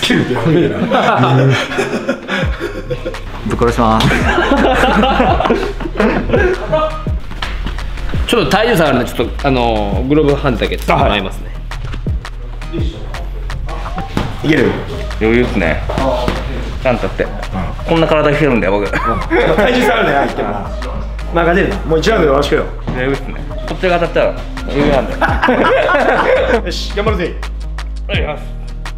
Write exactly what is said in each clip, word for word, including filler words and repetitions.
けるってやべえな。 ぶっ殺します。 ちょっと体重差があるので、ちょっとあのグローブハンデだけ使ってもらいますね。 いける。 余裕っすね。ちゃんとって、こんな体してるんだよ僕。 体重差あるね、相手は。まあ勝てるな。もう一ラウンドでよろしくよ。 余裕っすね。こっちが当たったら余裕なんだよ。 よし、頑張るぜ。 お願いします。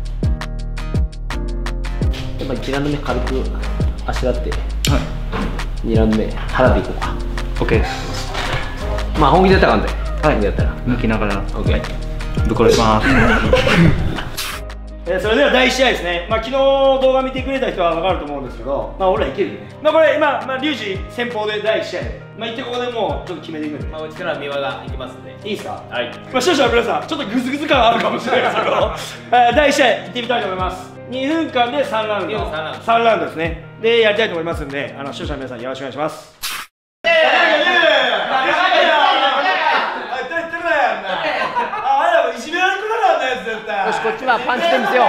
やっぱいちラウンド目軽くあしらって、にラウンド目腹でいこうか。 オッケーです。 まあ本気でやったらあかんで。本気でやったら抜きながら。 オッケー。 ぶっ殺します。 えー、それではだいいち試合ですね。まあ昨日動画見てくれた人は分かると思うんですけど、まあ俺らいけるよね。まあこれ今、まあリュウジ先方でだいいち試合で、まあ行ってここでもうちょっと決めていくんで。 まあうちから三輪が行きますんで。 いいですか？ はい。 まあ視聴者の皆さん、ちょっとグズグズ感あるかもしれないですけど、えー、だいいち試合行ってみたいと思います。にふんかんでさんラウンド。さんラウンドですね。でやりたいと思いますんで、あの視聴者の皆さんよろしくお願いします。 よし、こっちはパンチで見せよう。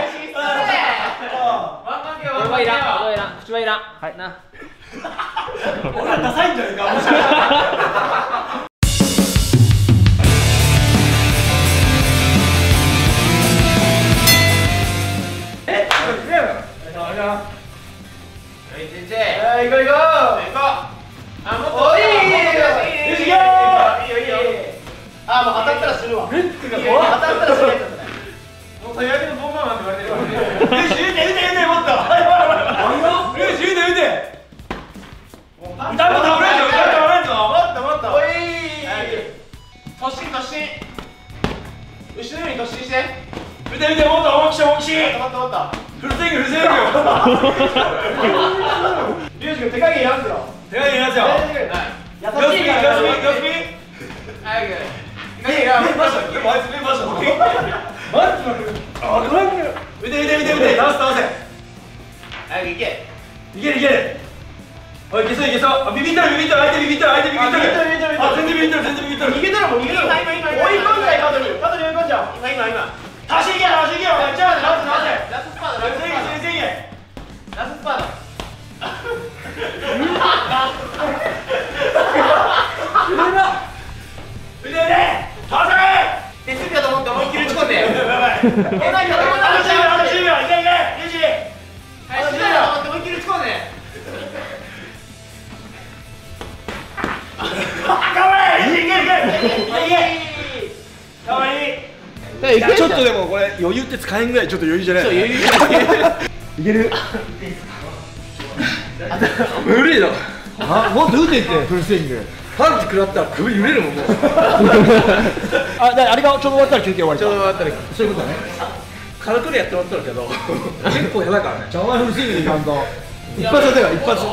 俺はいらん、俺はいらん、口はいらん。はい、な。 俺らダサいんじゃないか。え、行こう行こう。あ、もっと。いいいいいいいいいいよ。あ、もう当たったら死ぬわ。当たったら死ぬやつだね。もう最悪のボンバーマンって言われてるからね。ルーシュ、撃て撃て撃て、もっと。ルーシュ、撃て撃て。歌も倒れんぞ、歌も倒れんぞ。もっともっと。おい。突進突進。後ろに突進して。撃て撃て、もっと重くして重くして。もっともっと。フルスイングフルスイング。リュウジ君手加減やらすよ。手加減やらすよ。優しいから。よしみよしみ。早く。いやいや、マジでマジでマジで。マジで。あ、これ。腕腕腕腕、倒す倒せ。早く行け。いけるいける。おい、いけそういけそう。あ、ビビったらビビったら相手ビビったら相手ビビったら。あ、全然ビビったら全然ビビったら。逃げたらもう逃げたら。今今今。追い込んじゃいカードに。カードに追い込んじゃう。今今今。倒しいけ倒しいけよ。じゃあ直せ直せ。ラストスパード。ラストスパード。全然いけ。ラストスパード。腕腕。倒せ。手すりだと思って思いっきり打ち込んで。やばい。え、何かと思って。あとじゅうびょう、あとじゅうびょう。いけいけ。リュウジ。はい、手すりだと思って思いっきり打ち込んで。頑張れ。リュウジいけいけ。いけ。かわいい。ちょっとでもこれ余裕って使えんぐらいちょっと余裕じゃない。そう余裕。いける。無理だ。あ、もっと打てってフルスイング。パンチ食らったら首揺れるもんもう。あ、だあれがちょうど終わったら休憩終わり。ちょうど終わったらそういうことだね。軽くでやってもらったけど結構やばいからね。じゃあお前フルスイングでいかんと一発だよ一発。うん、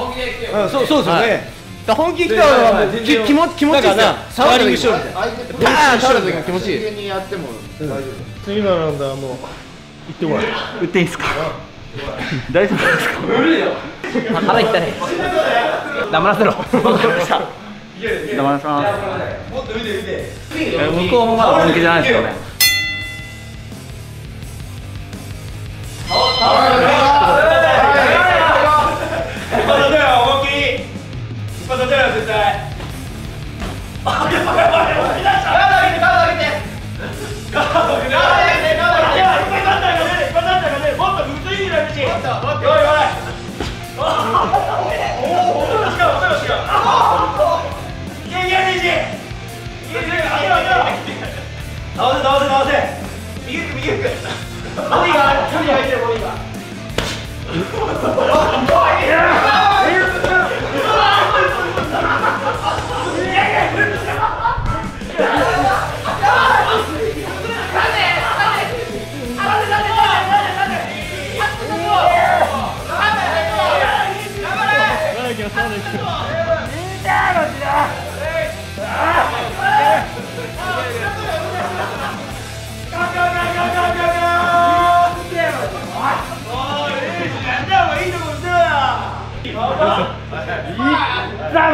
そうそうですよね。本気来たらもう気持気持ちいいですよ。サワリングしようみたいな。相手ってバーン倒れた時が気持ちいい。普通にやっても大丈夫。次のラウンドはもう行ってこい。打っていいですか。大丈夫ですか。無理よ。 腹痛い。黙らせろ。 黙らせます。 もっと見て見て。 向こうもまだ本気じゃないですよね。 倒せ倒せ倒せ。右行く右行く。ボディがボディが入ってるボディが。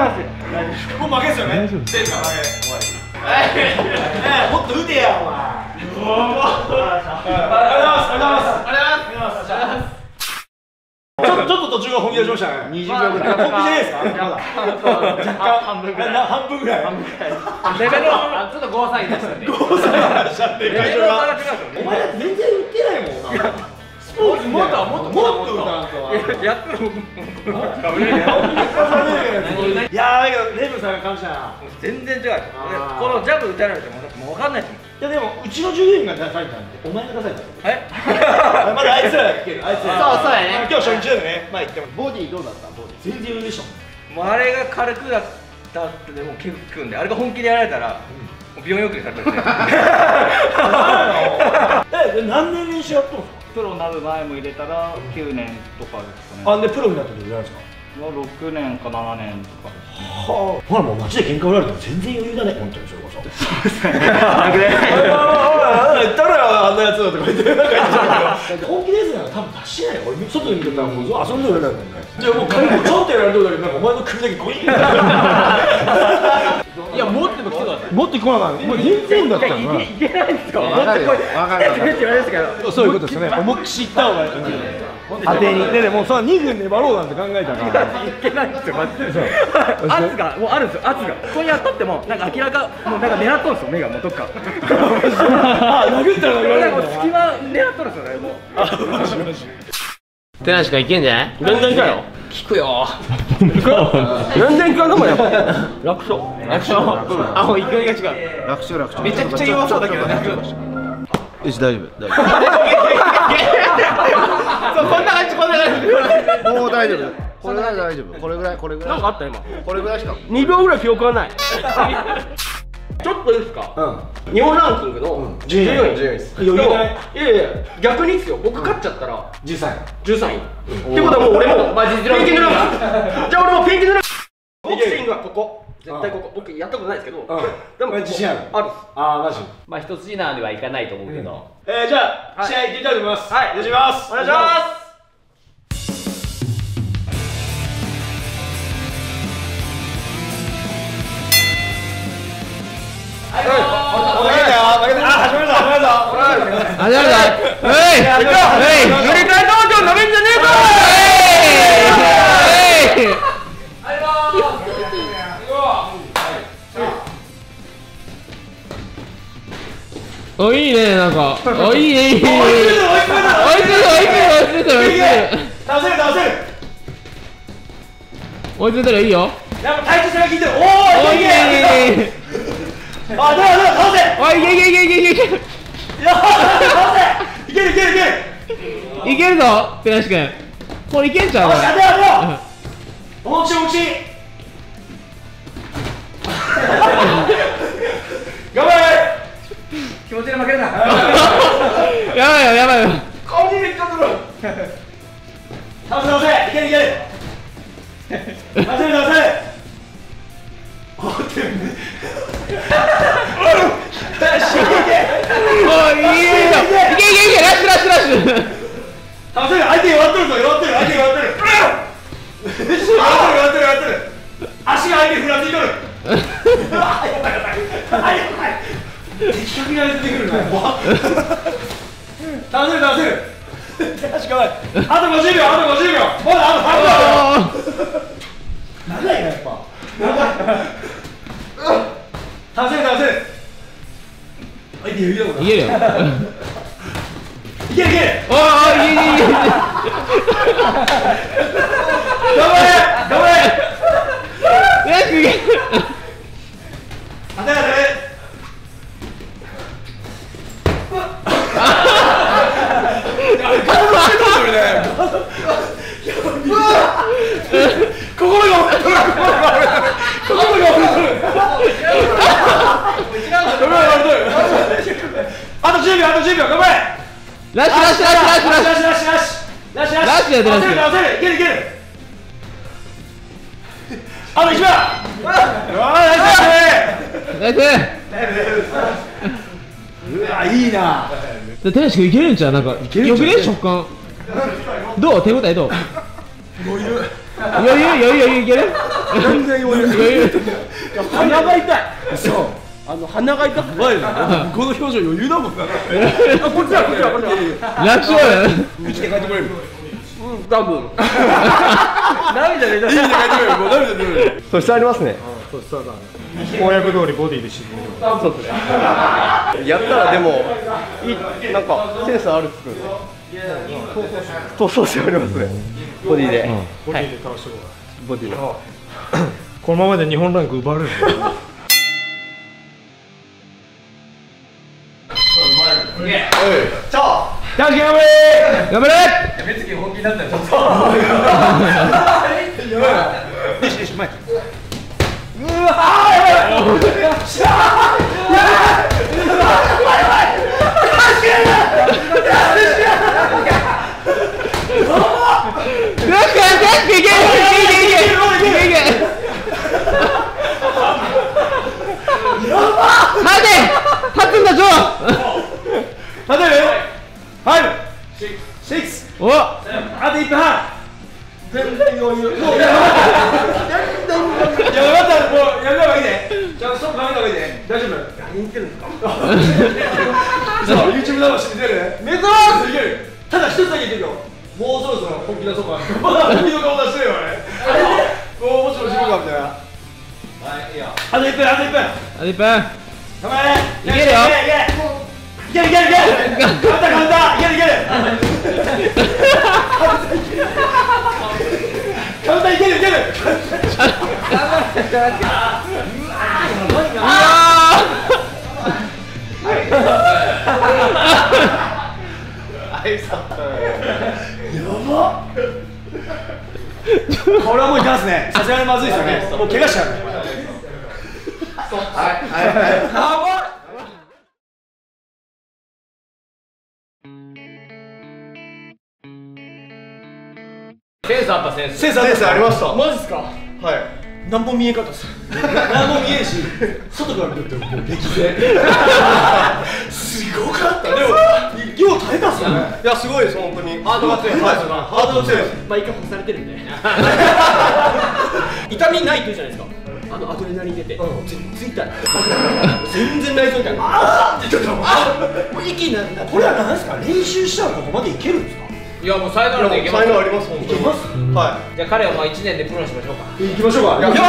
もう負けですよね。もっと打てやお前。 ちょっとちょっと途中が本気出しましたね。にじゅうびょうぐらい。本気じゃないですか。若干半分ぐらい。半分ぐらい。 レベルをちょっとゴーサイン出したんで。 ゴーサイン出したんで。会長が。お前だって全然売ってないもんな。スポーツもっともっともっと売ったんか。やってるもん。いやーだけどレブさんが感謝な。 全然違う。このジャブ打たれてももう分かんないですもん。 いやでもうちの従業員が出されたんで、お前が出されたんで。 え？ まだあいつらが聞ける。あいつら。 そうそうやね。 今日初日だよね。まあ言ってもボディどうだった？ボディ。全然余裕でしょ。 もうあれが軽くだったってでも結構んで、あれが本気でやられたら病院送りされたんですね。 え、何年練習やったんですか？ プロになる前も入れたらきゅうねんとかですかね。 あ、でプロになった時どれぐらいですか？ ろくねんかななねんとかです。 はあ、ほらもう街で喧嘩売られても全然余裕だね、本当にそれこそ。 そうですね。 おいおいおいおい、言ったらよ、あんなやつだとか言ってなんか言ってたけど、本気ですなら多分出しないよ。俺外で見てたらもう遊んでるだけだもんね。じゃあもう仮にちょんってやられてるだけど、なんかお前の首だけゴイン。 いや、持っても来てください。 持ってこなかった。もう全然だったからな。 いけないですよ。 わかるよ。わかるよ。 って言われますけど。 そういうことですね。思いっきしいった方がいい。当てに。ででもそのにふん粘ろうなんて考えたら。 いけないですよ、マジで。圧がもうあるんですよ、圧が。ここに当たってもなんか明らかもうなんか狙っとるんですよ、目がもうどっか。 あ、殴ったら言われるんだ。 隙間狙っとるんですよね、もう。 あ、マジマジ。 手なしかいけんじゃない？ 全然いかよ。 聞くよ。 全然いかんのもやっぱ。楽勝。 楽勝。あ、もう勢いが違う。 楽勝楽勝。 めちゃくちゃ弱そうだけどね。 よし大丈夫大丈そう、こんな感じ、こんな感じ。 夫。もう大丈夫。これぐらい大丈夫。これぐらいこれぐらい。 なんかあった今。 これぐらいしか。 にびょうぐらい記憶はない。 ちょっといいですか？ うん。 日本ランキングのじゅうよんい。 じゅうよんいです。 余裕ない。いやいや逆にですよ。僕勝っちゃったらじゅうさんい。 じゅうさんい。ってことはもう俺もまあ実力ペンギンのランじゃあ俺もペンギンのランボクシングはここ。絶対ここ。僕やったことないですけど。 でも自信ある。 ある。 ああ、マジ。 まあ一筋縄ではいかないと思うけど。 えー、じゃあ試合行ってみたいと思います。はい。よろしくお願いします。 お願いします。 負けたよ、負けた。あ、始まるぞ、始まるぞ。 あ、じゃあ、はい、はい、塗り替え道場なめんじゃねえぞ。お、いいね、なんか。お、いいね、いいね。追いつくぞ、追いつくぞ、追いつくぞ、追いつくぞ、追いつくぞ。 倒せる、倒せる。 追いついたらいいよ。 やっぱ体重差が効いてる。おお、いいね。あ、だからだから倒せ。 おい、いけいけいけいけいけいけ。 いや、倒せ。いけるいけるいける。 いけるぞ、寺橋君。これいけんちゃう？ よし、当てよう当てよう。重くし重くし。頑張れ。 気持ちで負けるな。 やばいよやばいよ。 顔にめっちゃ取る。倒せ倒せ。いけるいける。倒せる倒せる。おってるね。 おい、いいよ。いけいけいけ、ラッシュラッシュラッシュ。 倒せる。相手弱ってるぞ、弱ってる、相手弱ってる。弱ってる弱ってる弱ってる。足が相手ふらついとる。的確にあれ出てくるな。倒せる倒せる。確かに。あとごじゅうびょう、あとごじゅうびょう。まだあとさんびょう。長いなやっぱ。長い。倒せる倒せる。いけるいける。 いけるよ。 いけるいける。 おー、いけいけいけ。 頑張れ頑張れ。 よし、いけ。 当て当て。心が折れてる。心が折れてる。心が折れてる。あとじゅうびょう、あとじゅうびょう、頑張れ。 ラッシュラッシュラッシュラッシュラッシュ。 ラッシュラッシュラッシュラッシュラッシュ。 ラッシュやってラッシュ。 倒せる倒せる。いけるいける。あといちびょう。 ナイス。 うわ、いいな。 寺橋君いけるんちゃう？なんかよくね、食感。どう？手応えどう？ 余裕。 余裕余裕余裕いける？ 全然余裕。 余裕。 鼻が痛い。そう。 あの鼻が痛くて、この表情余裕だもん。あ、こっちだこっちだこっちだ。 楽勝やな。 生きて帰ってくれる。うん、多分。 涙出た。 いいね、帰ってくれる。もう涙出る。 そしてありますね。 そうしたらね。 公約通りボディで沈める。 そうですね。 やったらでもいいなんかセンスあるっつうね。そうそうしてありますね。ボディで。 ボディで倒してこボディの。 う。このままで日本ランク奪われる。 頑張れ。 頑張れ。 目つき本気になったよちょっと。 よしよし前。 お。 あといっぷんはん。全然余裕。もうやばったもうやめた方がいいね。じゃあストップかけた方がいいね。大丈夫。何言ってるんですか。そう YouTube 魂で出る。目指す。いける。ただ一つだけ言ってるよ。もうそろそろ本気出そうか。まだ本気の顔出してるよね。もうもちろん自分がみたいな。はいいいよ。あといっぷんあといっぷん。 あといっぷん。 頑張れ。いけるよ。いけるいけるいける。カウンターカウンターいけるいける。カウンターいけるいける。これはもういかんすね。さすがにまずいですよね。もう怪我しちゃう。はいはいはい。 センスあったセンス。 センスありました。 マジっすか。 はい。 何も見えんかったっす。 何も見えんし、外から見るともう激戦。すごかった。でも、よう耐えたっすよね。いや、すごいです、本当に。 ハードが強い。 ハードが強い。 まあ一回干されてるんで。痛みないって言うじゃないですか。あのアドレナリン出て、全然痛い。全然内臓痛い。ああってちょっと、あ、もう息になる。これは何ですか。練習したらここまでいけるんですか。 いやもう才能あるんでいけます。 才能あります、本当に。いけます。はじゃあ彼をまあいちねんでプロにしましょうか。 い。行きましょうか。いや、いや、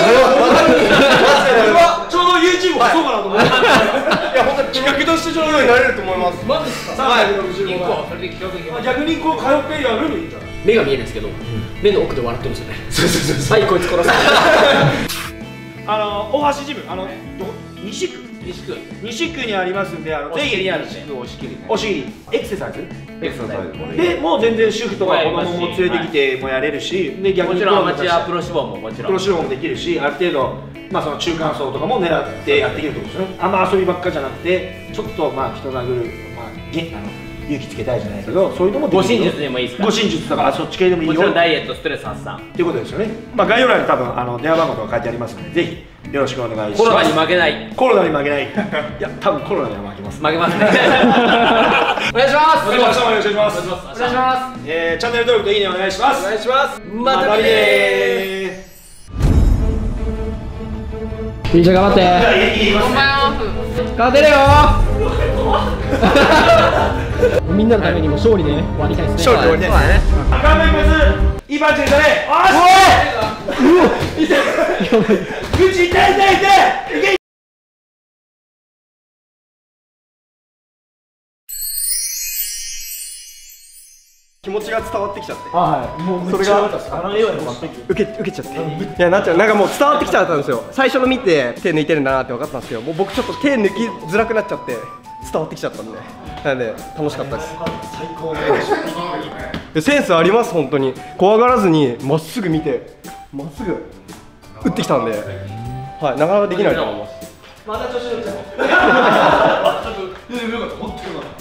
ちょうど YouTube もそうかなと思って。いや、本当に企画として上手になれると思います。マジですか。はい。 いっこそれで企画いきます。 逆にこう通ってやるのいいんじゃない。 目が見えないですけど、目の奥で笑ってますよね。 そうそうそう。 はい、こいつ殺す。 あの大橋ジム、あの西区、 西区、 西区にありますんで、あのお尻にあるんで。 お尻、お尻、エクササイズ。 エクササイズ。 で、もう全然主婦とか子供も連れてきてもやれるし、で逆にもちろんアマチュアプロ志望ももちろん。 プロ志望もできるし、ある程度まあその中間層とかも狙ってやっていけるってことですね。あんま遊びばっかじゃなくて、ちょっとまあ人殴る、まあげあの勇気つけたいじゃないけど、そういうのもできる。 護身術でもいいですか。 護身術とかそっち系でもいいよ。 もちろんダイエット、ストレス発散っていうことですよね。まあ概要欄に多分あの電話番号とか書いてありますので、ぜひよろしくお願いします。 コロナに負けない。 コロナに負けない。いや、多分コロナには負けます。 負けますね。お願いします。 お願いします。お願いします。 お願いします。 えー、チャンネル登録といいねお願いします。 お願いします。 また見ねー。ピーちゃん頑張って。 お前は勝てるよ。みんなのためにも勝利で終わりたいですね。 勝利で終わりたいですね。赤目一発、いいパンチでしたね。おーし。口痛い痛い痛い。いけ。気持ちが伝わってきちゃって、はい、もうそれがあの絵は受け受けちゃって、いやなっちゃう、なんかもう伝わってきちゃったんですよ。最初の見て手抜いてるんだなって分かったんですけど、もう僕ちょっと手抜きづらくなっちゃって伝わってきちゃったんで、なので楽しかったです。最高でセンスあります。本当に怖がらずにまっすぐ見てまっすぐ打ってきたんで、はい、なかなかできないと思います。また調子乗っちゃう。ちょっとよかった、本当によかった。